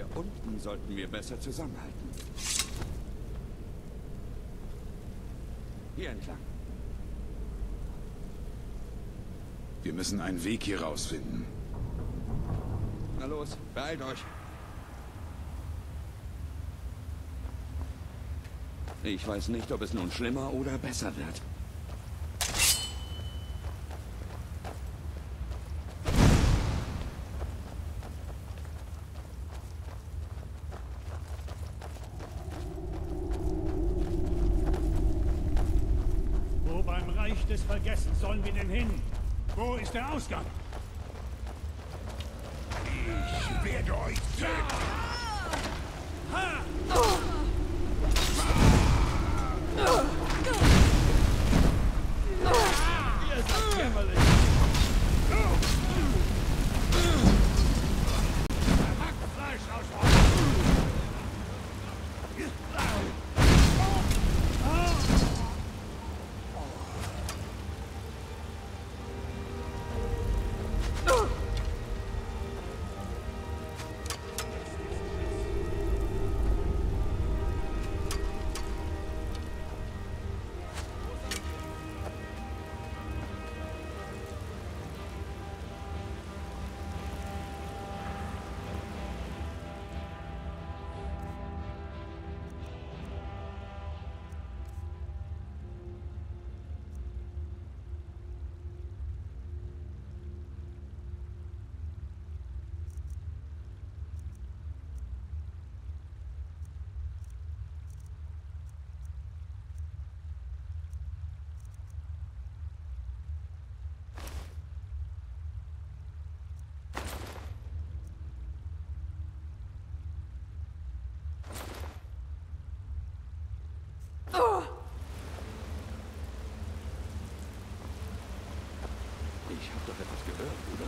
Hier unten sollten wir besser zusammenhalten. Hier entlang. Wir müssen einen Weg hier rausfinden. Na los, beeilt euch. Ich weiß nicht, ob es nun schlimmer oder besser wird. Wo beim Reich des Vergessens sollen wir denn hin? Wo ist der Ausgang? Ich werde euch töten! Ihr seid jämmerlich! Hackfleisch aus Ich habe doch etwas gehört, oder?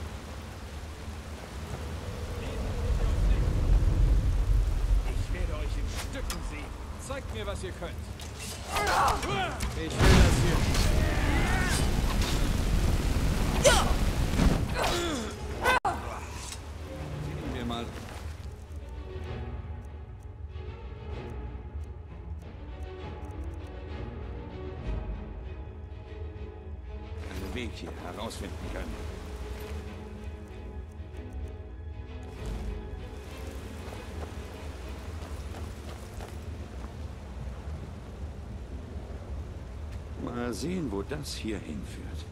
Ich werde euch in Stücken sehen. Zeigt mir, was ihr könnt. Ich will das hier. Sehen wir mal. Einen Weg hier herausfinden können. Mal sehen, wo das hier hinführt.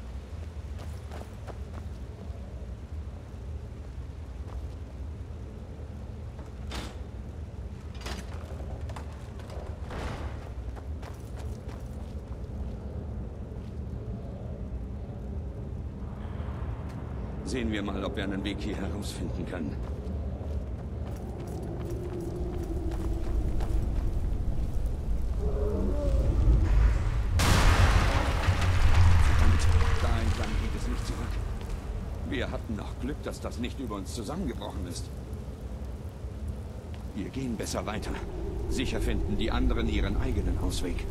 Sehen wir mal, ob wir einen Weg hier herausfinden können. Wir hatten noch Glück, dass das nicht über uns zusammengebrochen ist. Wir gehen besser weiter. Sicher finden die anderen ihren eigenen Ausweg.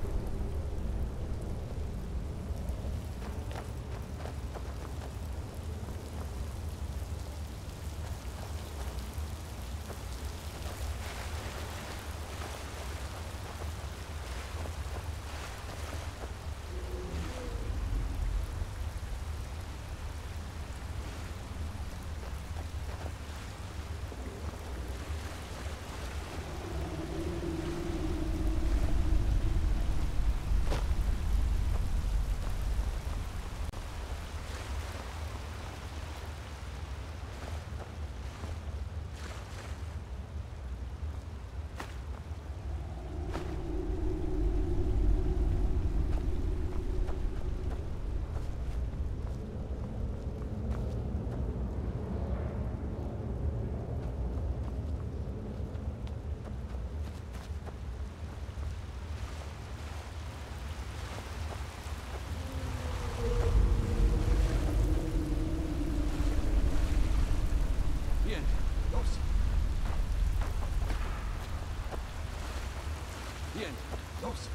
Los!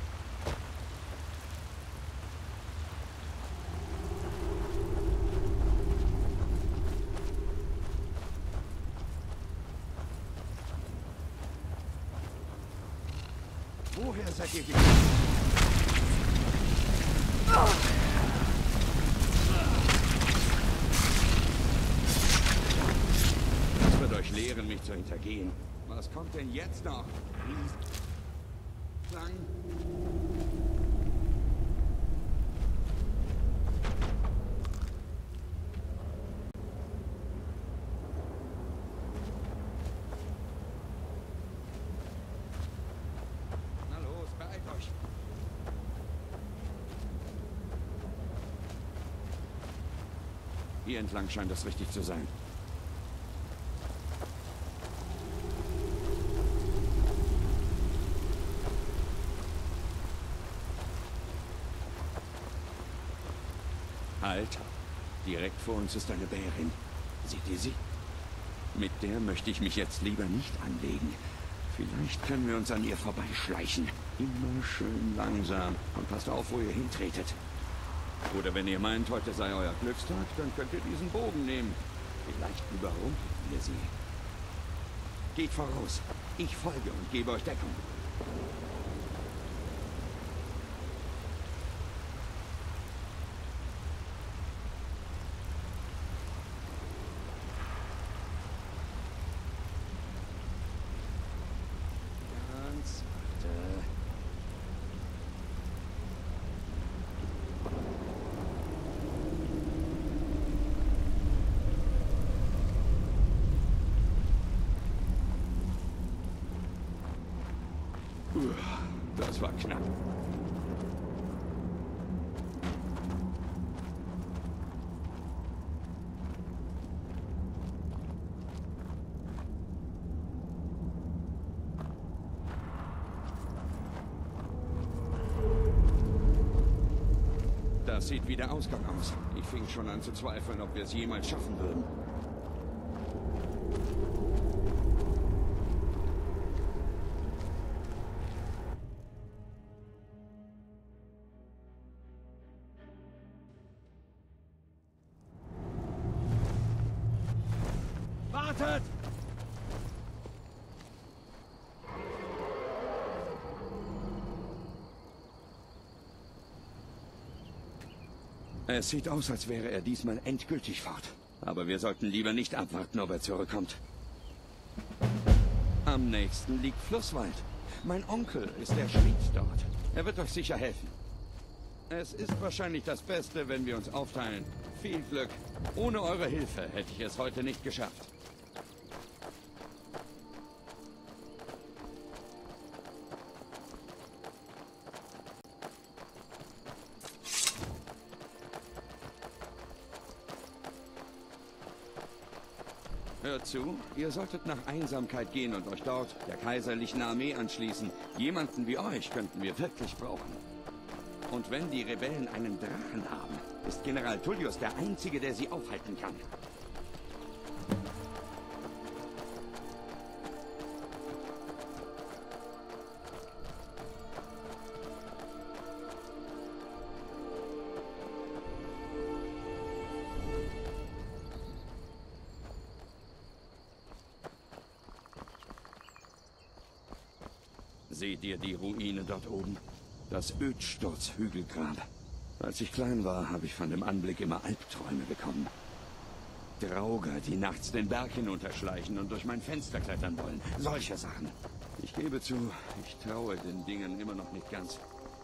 seid ihr Das wird euch lehren, mich zu hintergehen. Was kommt denn jetzt noch? Lang. Na los, beeilt euch. Hier entlang scheint das richtig zu sein. Alter, direkt vor uns ist eine Bärin. Seht ihr sie? Mit der möchte ich mich jetzt lieber nicht anlegen. Vielleicht können wir uns an ihr vorbeischleichen. Immer schön langsam. Und passt auf, wo ihr hintretet. Oder wenn ihr meint, heute sei euer Glückstag, dann könnt ihr diesen Bogen nehmen. Vielleicht überrumpeln wir sie. Geht voraus. Ich folge und gebe euch Deckung. Das war knapp. Das sieht wie der Ausgang aus. Ich fing schon an zu zweifeln, ob wir es jemals schaffen würden. Wartet! Es sieht aus, als wäre er diesmal endgültig fort. Aber wir sollten lieber nicht abwarten, ob er zurückkommt. Am nächsten liegt Flusswald. Mein Onkel ist der Schmied dort. Er wird euch sicher helfen. Es ist wahrscheinlich das Beste, wenn wir uns aufteilen. Viel Glück. Ohne eure Hilfe hätte ich es heute nicht geschafft. Hört zu, ihr solltet nach Einsamkeit gehen und euch dort der kaiserlichen Armee anschließen. Jemanden wie euch könnten wir wirklich brauchen. Und wenn die Rebellen einen Drachen haben, ist General Tullius der Einzige, der sie aufhalten kann. Seht ihr die Ruine dort oben? Das Ödsturz-Hügelgrab. Als ich klein war, habe ich von dem Anblick immer Albträume bekommen. Drauger, die nachts den Berg hinunterschleichen und durch mein Fenster klettern wollen. Solche Sachen. Ich gebe zu, ich traue den Dingen immer noch nicht ganz.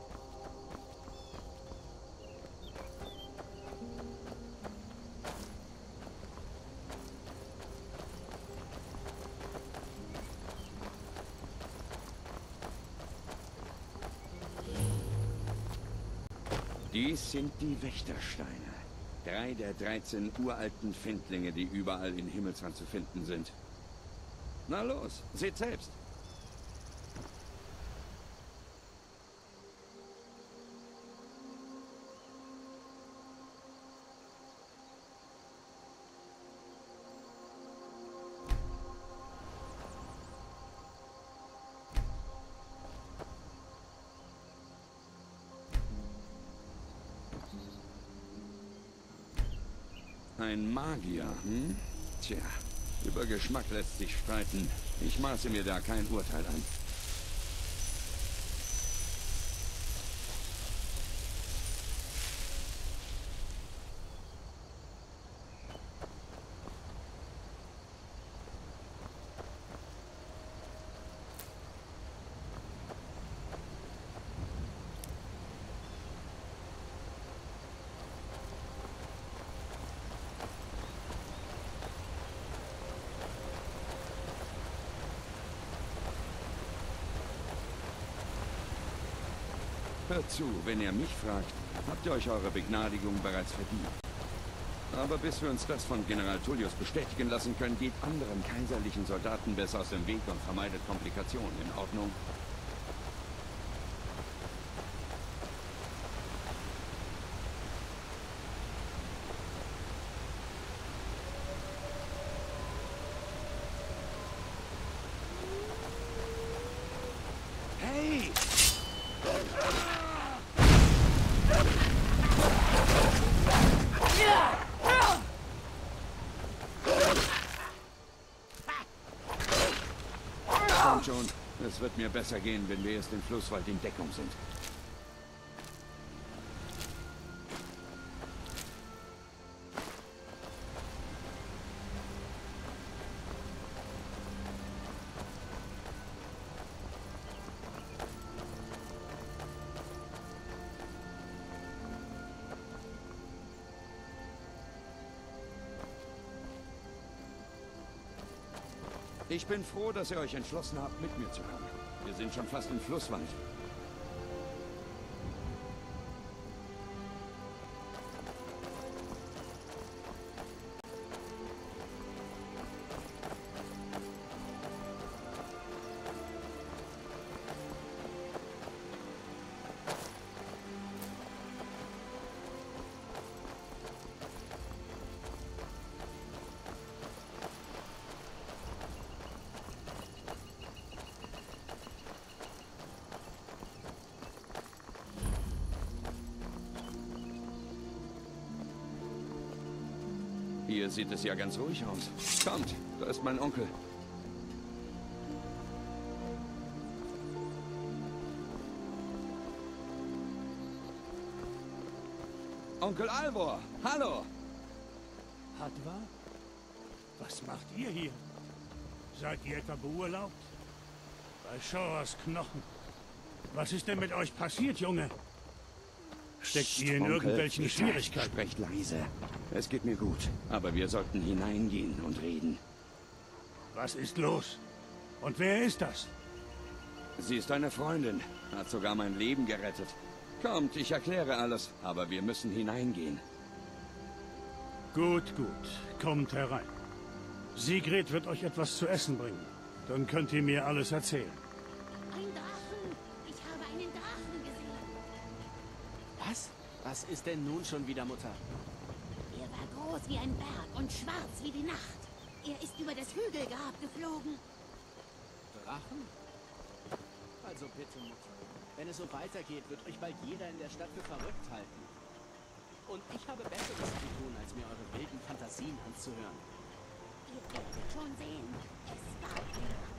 Dies sind die Wächtersteine. 3 der 13 uralten Findlinge, die überall in Himmelsrand zu finden sind. Na los, seht selbst. Ein Magier, hm? Tja, über Geschmack lässt sich streiten. Ich maße mir da kein Urteil an. Hört zu, wenn ihr mich fragt, habt ihr euch eure Begnadigung bereits verdient. Aber bis wir uns das von General Tullius bestätigen lassen können, geht anderen kaiserlichen Soldaten besser aus dem Weg und vermeidet Komplikationen. In Ordnung? Hey! Kommt schon. Es wird mir besser gehen, wenn wir erst im Flusswald in Deckung sind. Ich bin froh, dass ihr euch entschlossen habt, mit mir zu kommen. Wir sind schon fast im Flusswald. Hier sieht es ja ganz ruhig aus. Kommt, da ist mein Onkel. Onkel Alvor, hallo! Hadvar? Was macht ihr hier? Seid ihr etwa beurlaubt? Bei Shores Knochen. Was ist denn mit euch passiert, Junge? Steckt ihr in Onkel, irgendwelchen bitte, Schwierigkeiten? Sprecht leise. Es geht mir gut, aber wir sollten hineingehen und reden. Was ist los? Und wer ist das? Sie ist eine Freundin, hat sogar mein Leben gerettet. Kommt, ich erkläre alles, aber wir müssen hineingehen. Gut, gut. Kommt herein. Sigrid wird euch etwas zu essen bringen. Dann könnt ihr mir alles erzählen. Ein Drachen! Ich habe einen Drachen gesehen. Was? Was ist denn nun schon wieder, Mutter? Er war groß wie ein Berg und schwarz wie die Nacht. Er ist über das Hügelgrab geflogen. Drachen? Also bitte, Mutter. Wenn es so weitergeht, wird euch bald jeder in der Stadt für verrückt halten. Und ich habe Besseres zu tun, als mir eure wilden Fantasien anzuhören. Ihr werdet schon sehen. Es war ein Drache.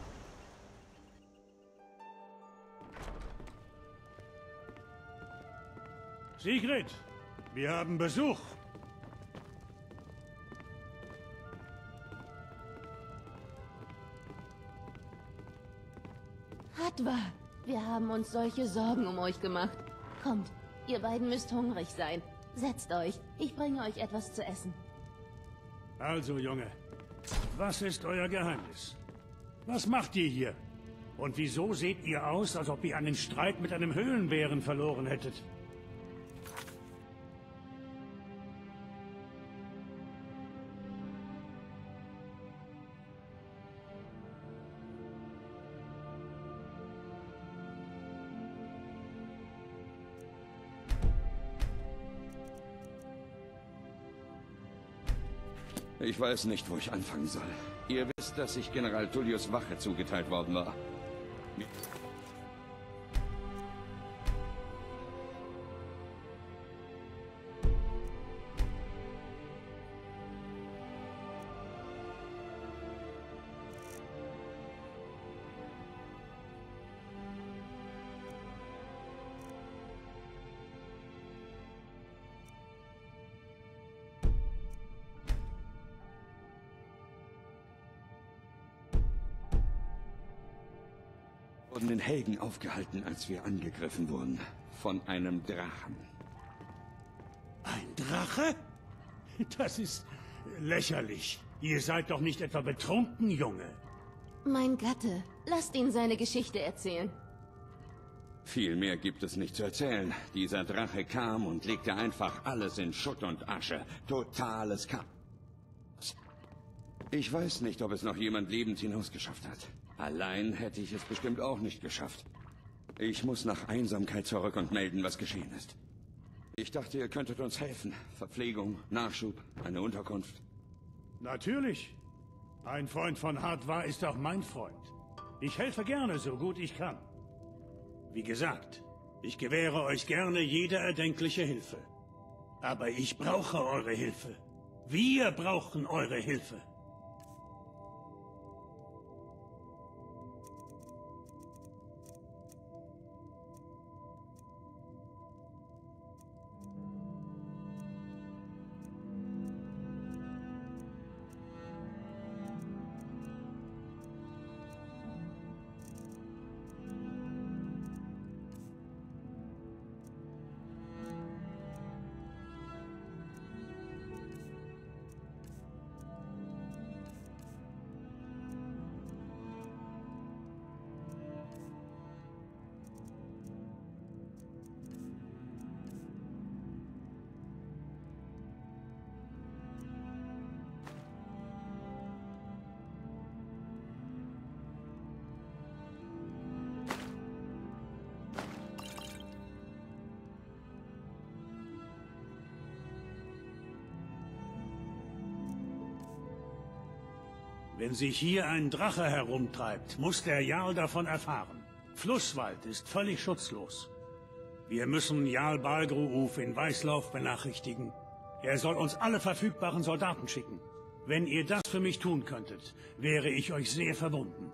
Sigrid, wir haben Besuch. Hadvar, wir haben uns solche Sorgen um euch gemacht. Kommt, ihr beiden müsst hungrig sein. Setzt euch, ich bringe euch etwas zu essen. Also, Junge, was ist euer Geheimnis? Was macht ihr hier? Und wieso seht ihr aus, als ob ihr einen Streit mit einem Höhlenbären verloren hättet? Ich weiß nicht, wo ich anfangen soll. Ihr wisst, dass ich General Tullius Wache zugeteilt worden war. Wurden in Helgen aufgehalten, als wir angegriffen wurden. Von einem Drachen. Ein Drache? Das ist lächerlich. Ihr seid doch nicht etwa betrunken, Junge. Mein Gatte, lasst ihn seine Geschichte erzählen. Viel mehr gibt es nicht zu erzählen. Dieser Drache kam und legte einfach alles in Schutt und Asche. Totales Chaos. Ich weiß nicht, ob es noch jemand lebend hinausgeschafft hat. Allein hätte ich es bestimmt auch nicht geschafft. Ich muss nach Einsamkeit zurück und melden, was geschehen ist. Ich dachte, ihr könntet uns helfen. Verpflegung, Nachschub, eine Unterkunft. Natürlich. Ein Freund von Hadvar ist auch mein Freund. Ich helfe gerne, so gut ich kann. Wie gesagt, ich gewähre euch gerne jede erdenkliche Hilfe. Aber ich brauche eure Hilfe. Wir brauchen eure Hilfe. Wenn sich hier ein Drache herumtreibt, muss der Jarl davon erfahren. Flusswald ist völlig schutzlos. Wir müssen Jarl Balgruuf in Weißlauf benachrichtigen. Er soll uns alle verfügbaren Soldaten schicken. Wenn ihr das für mich tun könntet, wäre ich euch sehr verbunden.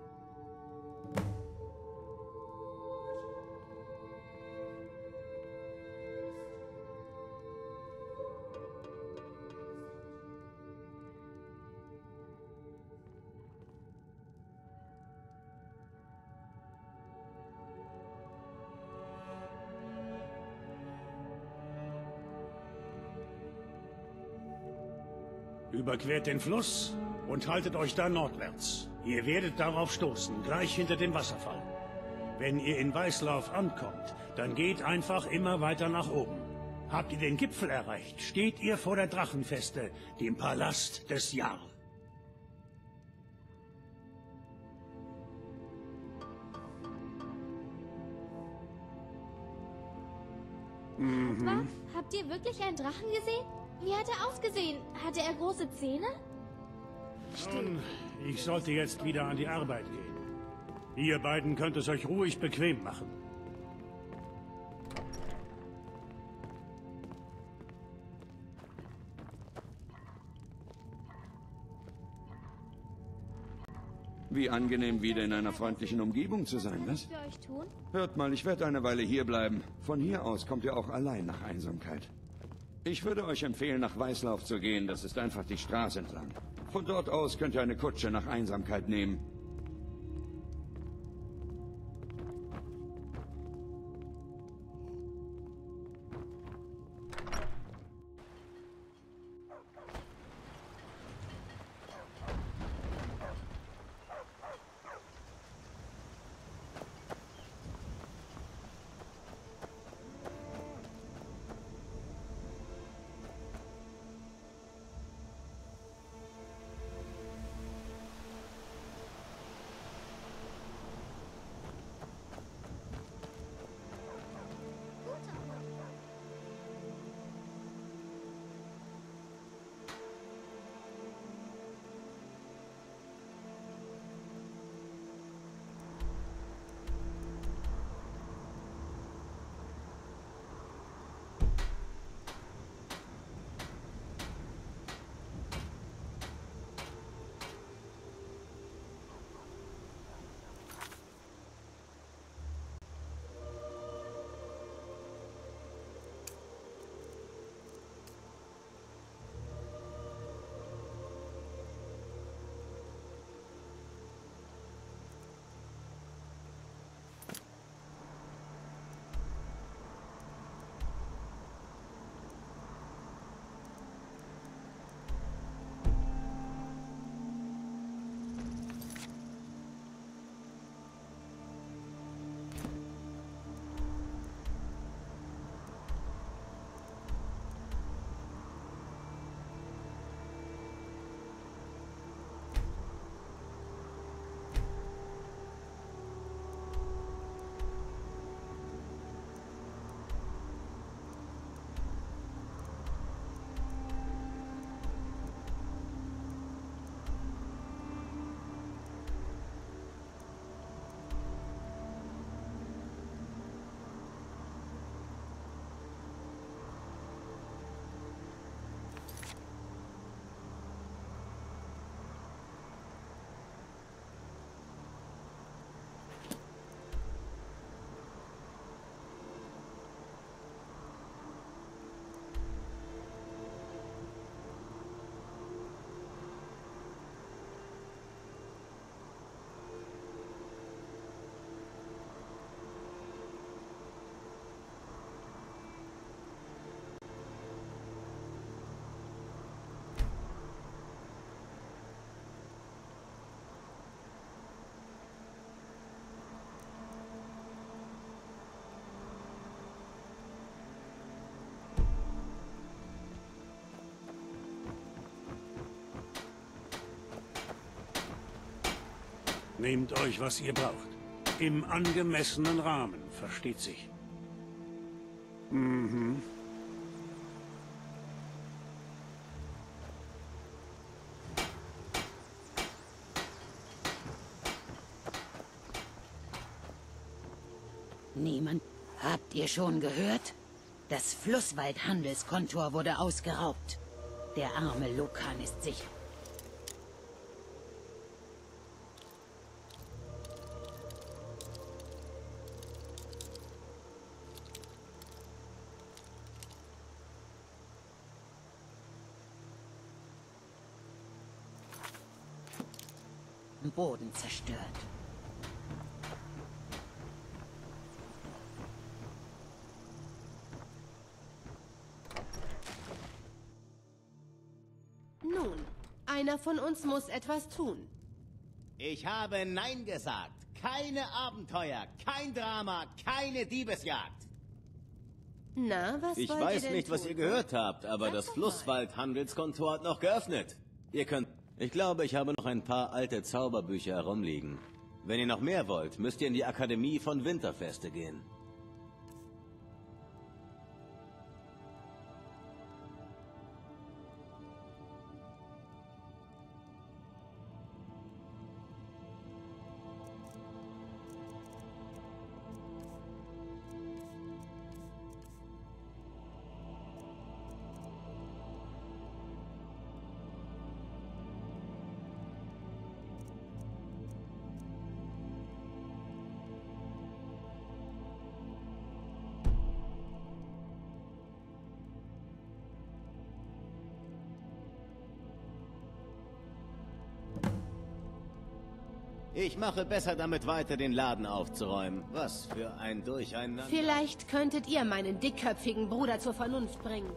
Überquert den Fluss und haltet euch da nordwärts. Ihr werdet darauf stoßen, gleich hinter dem Wasserfall. Wenn ihr in Weißlauf ankommt, dann geht einfach immer weiter nach oben. Habt ihr den Gipfel erreicht, steht ihr vor der Drachenfeste, dem Palast des Jarl. Was? Habt ihr wirklich einen Drachen gesehen? Wie hat er ausgesehen? Hatte er große Zähne? Nun, ich sollte jetzt wieder an die Arbeit gehen. Ihr beiden könnt es euch ruhig bequem machen. Wie angenehm, wieder in einer freundlichen Umgebung zu sein, Was was? kann ich für euch tun? Hört mal, ich werde eine Weile hier bleiben. Von hier aus kommt ihr auch allein nach Einsamkeit. Ich würde euch empfehlen, nach Weißlauf zu gehen. Das ist einfach die Straße entlang. Von dort aus könnt ihr eine Kutsche nach Einsamkeit nehmen. Nehmt euch, was ihr braucht. Im angemessenen Rahmen, versteht sich. Mhm. Niemand? Habt ihr schon gehört? Das Flusswald-Handelskontor wurde ausgeraubt. Der arme Lukan ist sicher. Boden zerstört. Nun, einer von uns muss etwas tun. Ich habe Nein gesagt. Keine Abenteuer, kein Drama, keine Diebesjagd. Na, was Ich wollt ihr weiß denn nicht, was tun? ihr gehört habt, aber Sag das doch mal. Flusswald-Handelskontor hat noch geöffnet. Ihr könnt... Ich glaube, ich habe noch ein paar alte Zauberbücher herumliegen. Wenn ihr noch mehr wollt, müsst ihr in die Akademie von Winterfeste gehen. Ich mache besser damit weiter, den Laden aufzuräumen. Was für ein Durcheinander. Vielleicht könntet ihr meinen dickköpfigen Bruder zur Vernunft bringen.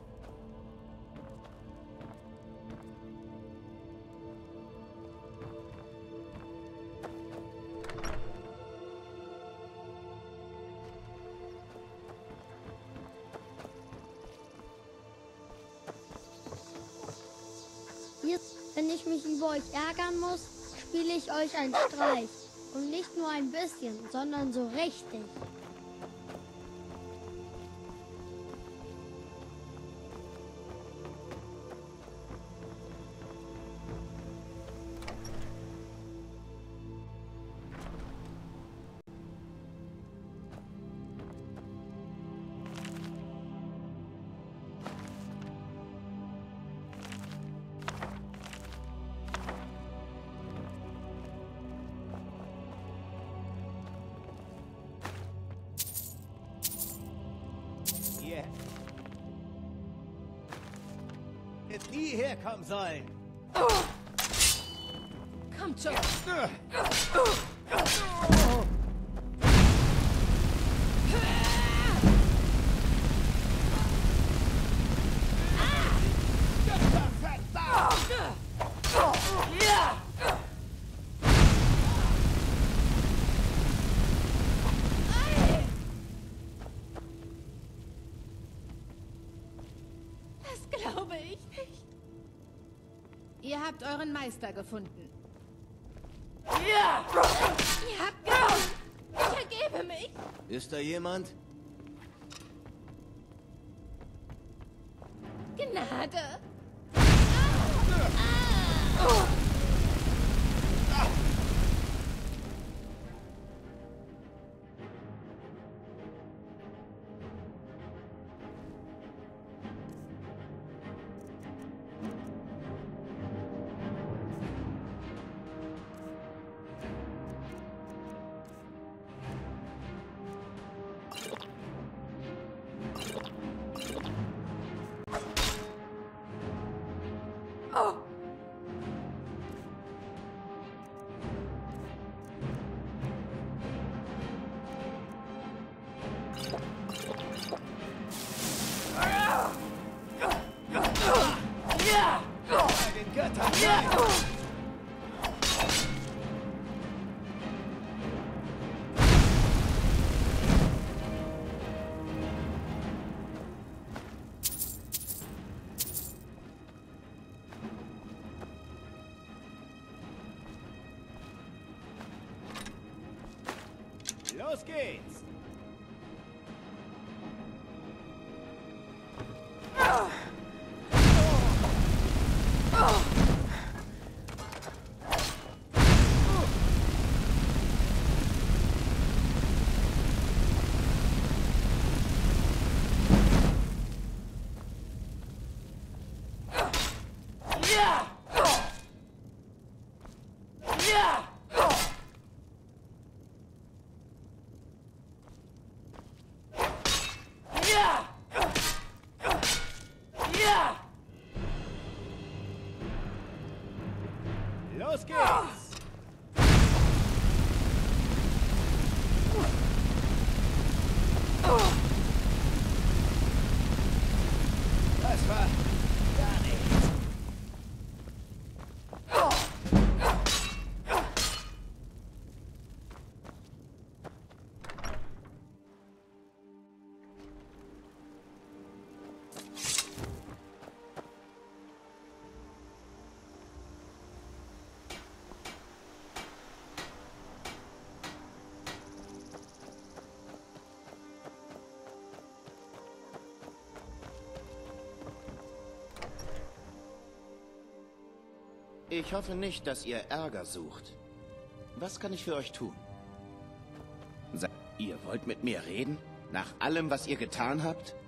Jetzt, wenn ich mich über euch ärgern muss, spiele ich euch einen Streich. Und nicht nur ein bisschen, sondern so richtig. Hier. Hätte nie herkommen sollen. Kommt schon. Das glaube ich nicht. Ihr habt euren Meister gefunden. Ja! Ihr habt gewonnen! Ich ergebe mich! Ist da jemand? Gnade! Bei den Göttern! Nein! Los geht's! Los geht's! Das war gar nichts. Ich hoffe nicht, dass ihr Ärger sucht. Was kann ich für euch tun? Ihr wollt mit mir reden? Nach allem, was ihr getan habt?